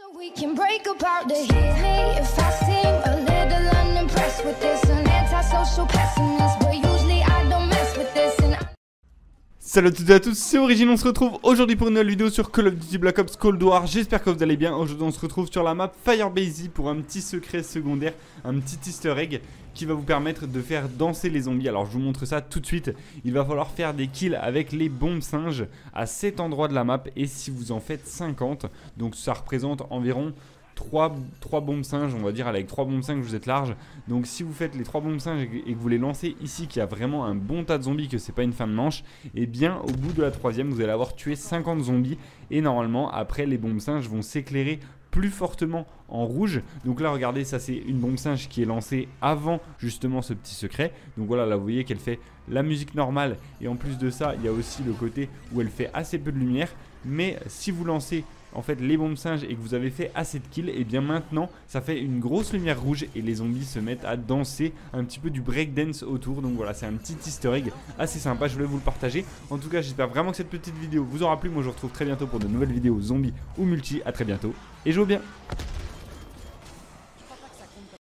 We can break apart the hit me if I seem a little unimpressed with this. An antisocial pessimist, but usually I don't mess with this. Salut à toutes et à tous, c'est Origine, on se retrouve aujourd'hui pour une nouvelle vidéo sur Call of Duty Black Ops Cold War. J'espère que vous allez bien. Aujourd'hui on se retrouve sur la map Firebase pour un petit secret secondaire, un petit easter egg qui va vous permettre de faire danser les zombies. Alors je vous montre ça tout de suite. Il va falloir faire des kills avec les bombes singes à 7 endroits de la map. Et si vous en faites 50, donc ça représente environ 3 bombes singes, on va dire, avec 3 bombes singes vous êtes large. Donc si vous faites les 3 bombes singes et que vous les lancez ici, qu'il y a vraiment un bon tas de zombies, que c'est pas une fin de manche, et bien au bout de la troisième vous allez avoir tué 50 zombies. Et normalement après les bombes singes vont s'éclairer plus fortement en rouge. Donc là regardez, ça c'est une bombe singe qui est lancée avant justement ce petit secret. Donc voilà, là vous voyez qu'elle fait la musique normale, et en plus de ça il y a aussi le côté où elle fait assez peu de lumière. Mais si vous lancez en fait les bombes singes et que vous avez fait assez de kills, et bien maintenant ça fait une grosse lumière rouge et les zombies se mettent à danser un petit peu du breakdance autour. Donc voilà, c'est un petit easter egg assez sympa, je voulais vous le partager. En tout cas j'espère vraiment que cette petite vidéo vous aura plu. Moi je vous retrouve très bientôt pour de nouvelles vidéos zombies ou multi. À très bientôt et jouez bien.